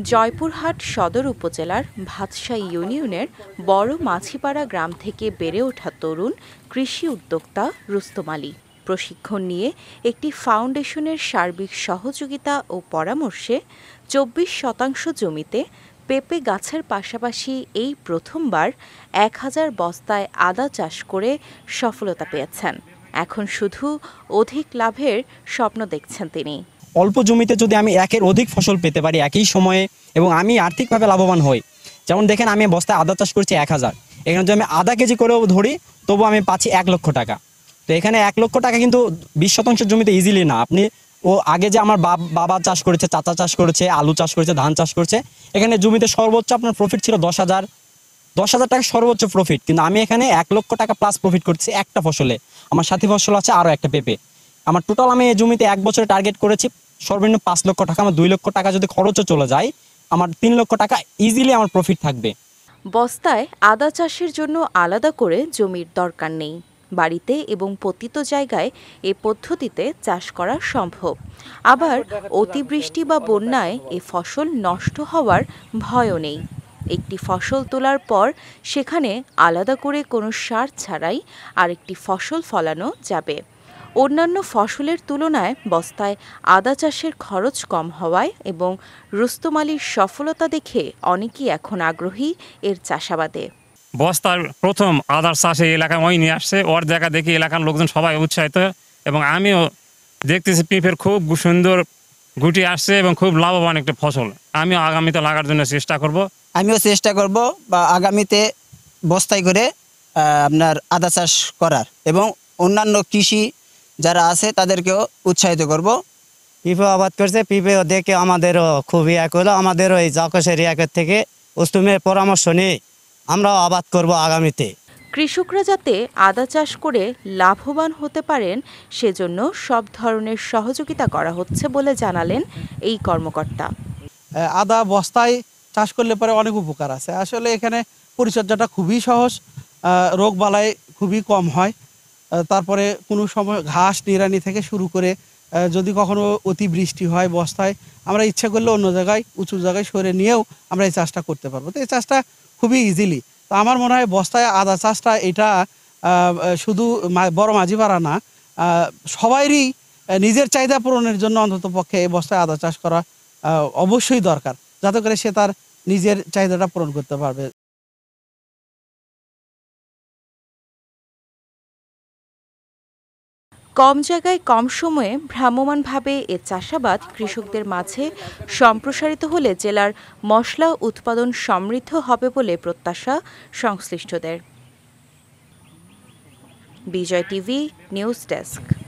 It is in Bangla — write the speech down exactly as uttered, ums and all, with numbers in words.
জয়পুরহাট সদর উপজেলার ভাতশাই ইউনিয়নের বড় মাছিপাড়া গ্রাম থেকে বেড়ে ওঠা তরুণ কৃষি উদ্যোক্তা রুস্তম আলী প্রশিক্ষণ নিয়ে একটি ফাউন্ডেশনের সার্বিক সহযোগিতা ও পরামর্শে চব্বিশ শতাংশ জমিতে পেঁপে গাছের পাশাপাশি এই প্রথমবার এক হাজার বস্তায় আদা চাষ করে সফলতা পেয়েছেন। এখন শুধু অধিক লাভের স্বপ্ন দেখছেন তিনি। অল্প জমিতে যদি আমি একের অধিক ফসল পেতে পারি একই সময়ে এবং আমি আর্থিকভাবে লাভবান হই, যেমন দেখেন আমি বস্তায় আদা চাষ করছি এক হাজার, এখানে যদি আমি আধা কেজি করেও ধরি তবু আমি পাচ্ছি এক লক্ষ টাকা। তো এখানে এক লক্ষ টাকা কিন্তু বিশ শতাংশ জমিতে ইজিলি না। আপনি ও আগে যে আমার বাবা চাষ করেছে, চাচা চাষ করেছে, আলু চাষ করেছে, ধান চাষ করেছে, এখানে জমিতে সর্বোচ্চ আপনার প্রফিট ছিল দশ হাজার দশ হাজার টাকা সর্বোচ্চ প্রফিট, কিন্তু আমি এখানে এক লক্ষ টাকা প্লাস প্রফিট করছি একটা ফসলে। আমার সাথী ফসল আছে আরও একটা পেঁপে। আমার টোটাল আমি এই জমিতে এক বছরে টার্গেট করেছি সর্বনিম্ন পাঁচ লক্ষ টাকা। আমার দুই লক্ষ টাকা যদি খরচও চলে যায়, আমার তিন লক্ষ টাকা ইজিলি আমার প্রফিট থাকবে। বস্তায় আদা চাষের জন্য আলাদা করে জমির দরকার নেই। বাড়িতে এবং পতিত জায়গায় এ পদ্ধতিতে চাষ করা সম্ভব। আবার অতিবৃষ্টি বা বন্যায় এ ফসল নষ্ট হওয়ার ভয়ও নেই। একটি ফসল তোলার পর সেখানে আলাদা করে কোনো সার ছাড়াই আরেকটি ফসল ফলানো যাবে। অন্যান্য ফসলের তুলনায় বস্তায় আদা চাষের খরচ কম হওয়ায় এবং রুস্তম আলীর সফলতা দেখে অনেকেই এখন আগ্রহী এর চাষাবাদে। বস্তার প্রথম আদার চাষে এলাকায় ওই নিয়ে আসছে, ওর দেখা দেখি এলাকার লোকজন সবাই উৎসাহিত এবং আমিও দেখতেছি পেঁপের খুব সুন্দর গুটি আসছে এবং খুব লাভবান একটা ফসল। আমিও আগামীতে লাগার জন্য চেষ্টা করব। আমিও চেষ্টা করব বা আগামীতে বস্তায় করে আপনার আদা চাষ করার এবং অন্যান্য কৃষি যারা আছে তাদেরকেও উৎসাহিত করব। পিঁপে আবাদ করছে, পিঁপে দেখে আমাদেরও খুবই এক হলো। আমাদেরও এই জাকসের একের থেকে উস্তুমের পরামর্শ নিয়ে আমরাও আবাদ করব আগামীতে। কৃষকরা যাতে আদা চাষ করে লাভবান হতে পারেন সেজন্য সব ধরনের সহযোগিতা করা হচ্ছে বলে জানালেন এই কর্মকর্তা। আদা বস্তায় চাষ করলে পরে অনেক উপকার আছে। আসলে এখানে পরিচর্যাটা খুবই সহজ, রোগ বালাই খুবই কম হয়। তারপরে কোনো সময় ঘাস নিড়ানি থেকে শুরু করে যদি কখনো অতিবৃষ্টি হয় বস্তায়, আমরা ইচ্ছা করলে অন্য জায়গায় উঁচু জায়গায় সরে নিয়েও আমরা এই চাষটা করতে পারবো। তো এই চাষটা খুবই ইজিলি। তো আমার মনে হয় বস্তায় আদা চাষটা এটা শুধু বড় মাঝিপাড়া না, সবাইরই নিজের চাহিদা পূরণের জন্য অন্তত পক্ষে এই বস্তায় আদা চাষ করা অবশ্যই দরকার, যাতে করে সে তার নিজের চাহিদাটা পূরণ করতে পারবে। কম জায়গায় কম সময়ে ভ্রাম্যমাণভাবে এ চাষাবাদ কৃষকদের মাঝে সম্প্রসারিত হলে জেলার মশলা উৎপাদন সমৃদ্ধ হবে বলে প্রত্যাশা সংশ্লিষ্টদের। Bijoy TV news desk.